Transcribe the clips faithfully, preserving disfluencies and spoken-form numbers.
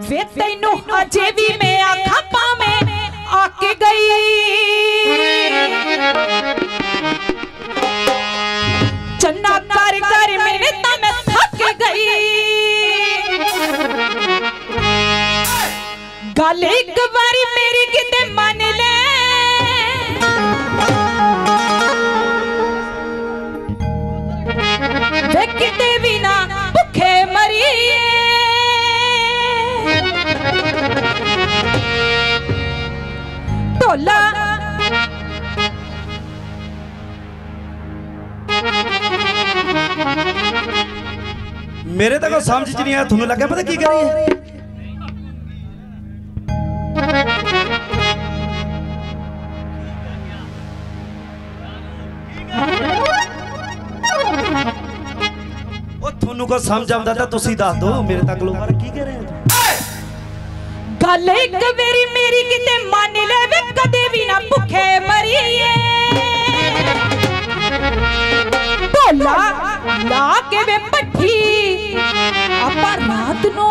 वे तैनू अजे भी मैं आखा पावे आके गई चन्ना कर कर मेरे ता मैं थक गई गल एक बारी मेरी किते मन ले वे किते भी ना भुखे मरी ढोला मेरे तक समझ च नहीं आया थोनू लगे पता की कह रही है थोनू को समझ आंदा था तुसी दस दो मेरे तक लोग की कह रहे हैं गल एक मेरी मेरी किते मान ले वे कदे भी ना भुखे मरीए ढोला ला के वे पट्ठी अपा रात नो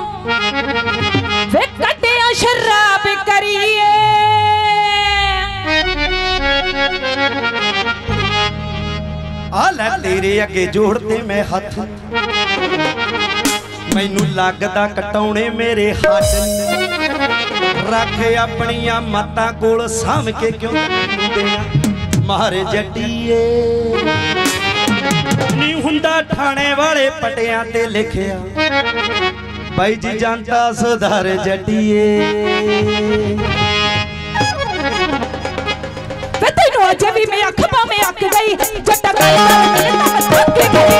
वे कटिया शराब करिए आला तेरे अगे जोड़ते मैं हाथ मैनू लगदा कटाउणे मेरे हाथ रख अपनिया मतां कोल साम के क्यों देना मारे जट्टीए नी हुंदा ठाणे वाले पटियां ते लिखिया भाई जी जानता सुधार जट्टीए अजे भी मैं अखबा में अक गई जट्टा थक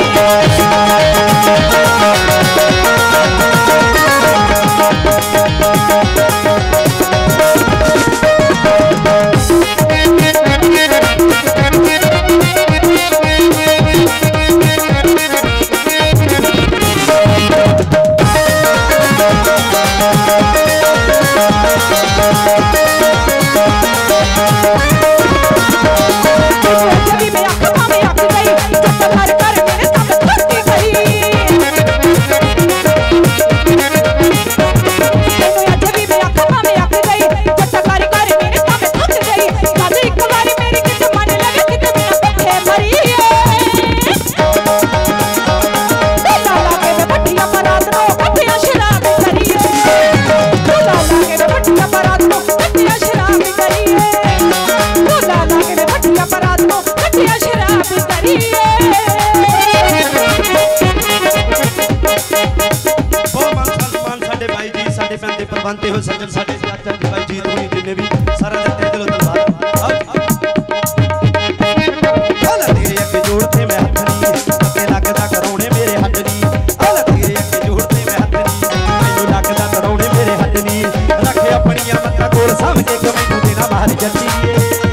बनते हो सज्जन साडे चाचा जी भाई जीत होनी जिन्ने भी सारा देते दिलों धन्यवाद आला तेरे अगे जोड़ते मैं हाथ नी अगे लगदा करौने मेरे हाथ नी आला तेरे अगे जोड़ते मैं हाथ नी मैनू लगदा करौने मेरे हाथ नी रख अपनियां मत्तां कोल साम के क्यों मैनू देना मार जट्टीए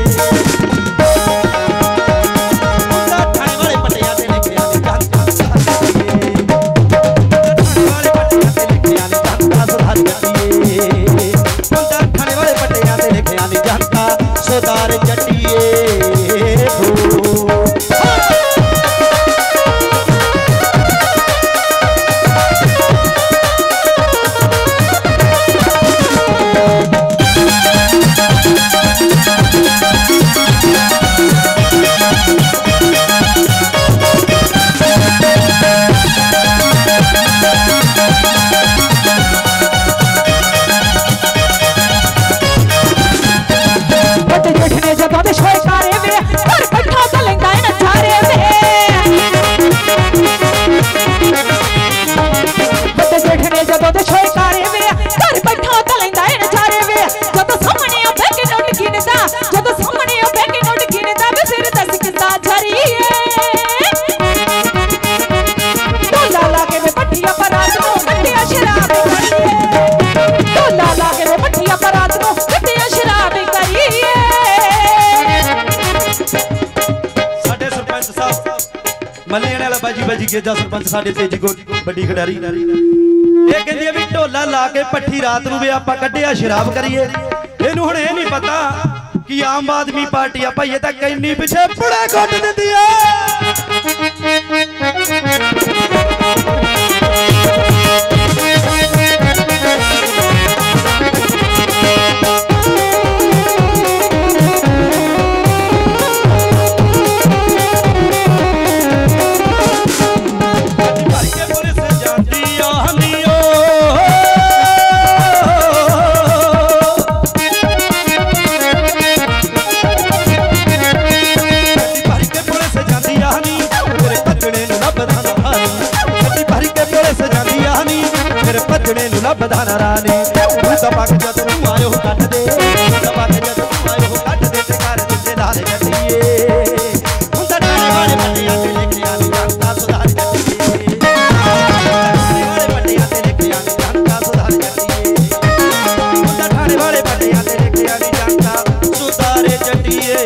सुधार जट्टीए मलियाने वाला बाजी बाजी गेजा सरपंच साडे तेजी को बड़ी खिडारी ये कहंदी है भी ढोला ला के पट्ठी रात नूं वे आपां कड्ढिया शराब करिए इहनूं हुण इह नहीं पता कि आम आदमी पार्टी आ भाई तां कैनी पिछे पुड़े घुट दिंदी है। सजने नु लभदा ना रानी तू ता पक जद तू आयो कट दे ता पक जद तू आयो कट दे ते कर दिते लाल जट्टिए हुण ता ठाणे वाले पट्टियां ते लेके आनी जनता सुधार जट्टिए ठाणे वाले पट्टियां ते लेके आनी जनता सुधार जट्टिए हुण ता ठाणे वाले पट्टियां ते लेके आनी जनता सुधार जट्टिए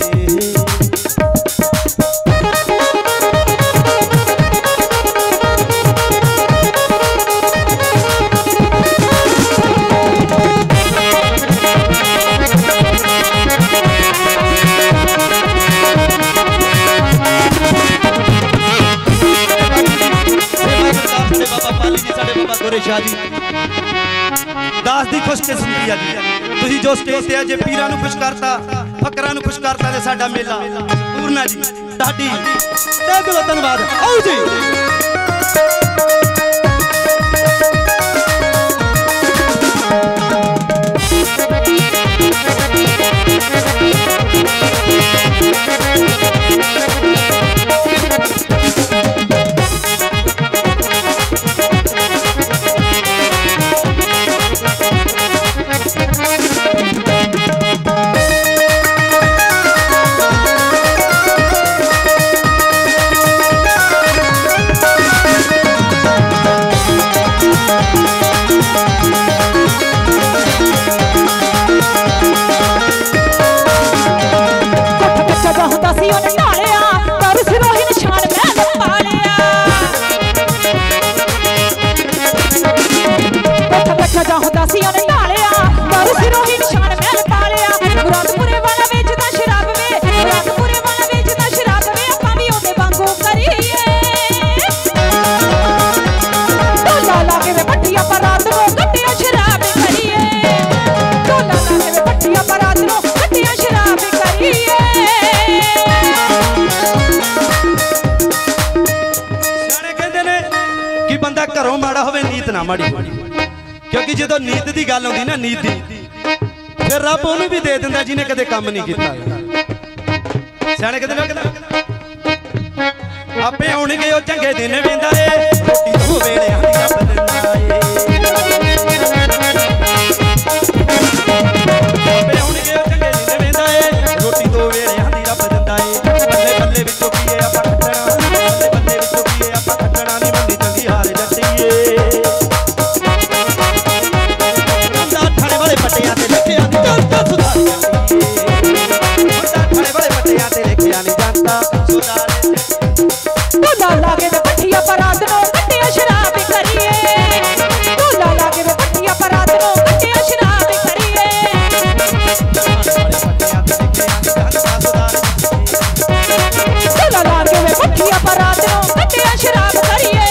शादी दास दी खुशकिस्मती है जी तुसी जो स्टेज ते जे पीरां नु खुश करता फकरां नु खुश करता ते साडा मेला पूर्णा जी ढाडी ते दिलो धन्यवाद आओ जी घरों माड़ा होवे नीत ना माड़ी क्योंकि जो नीत की गल आती ना नीत की फिर रब उन्हें भी दे दिंदा जिन्हें कदे काम नहीं किया सियाने कहते आपे आउणगे ओ चंगे दिन वेंदा ए रोटी दो वेले आंदी रब दिंदा ए आपे आउणगे ओ चंगे दिन वेंदा ए रोटी दो वेले आंदी रब दिंदा ए बल्ले बल्ले विचों कीए आपां खट्टणा बल्ले बल्ले विचों कीए आपां खट्टणा नहीं मंदी चंगी हार जट्टीए अंदा ठाणे वाले पट्टियां ते लिखे आंदी जनता सुधार जट्टीए अंदा ठाणे वाले पट्टियां ते लिखे आंदी जनता सुधार ढोला लागे वे पट्टियां पर रात नो कट्टियां शराब करिए ढोला लागे वे पट्टियां पर रात नो कट्टियां शराब करिए ढोला लागे वे पट्टियां पर रात नो कट्टियां शराब करिए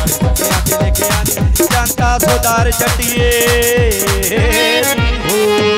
जनता सुधार जट्टिए।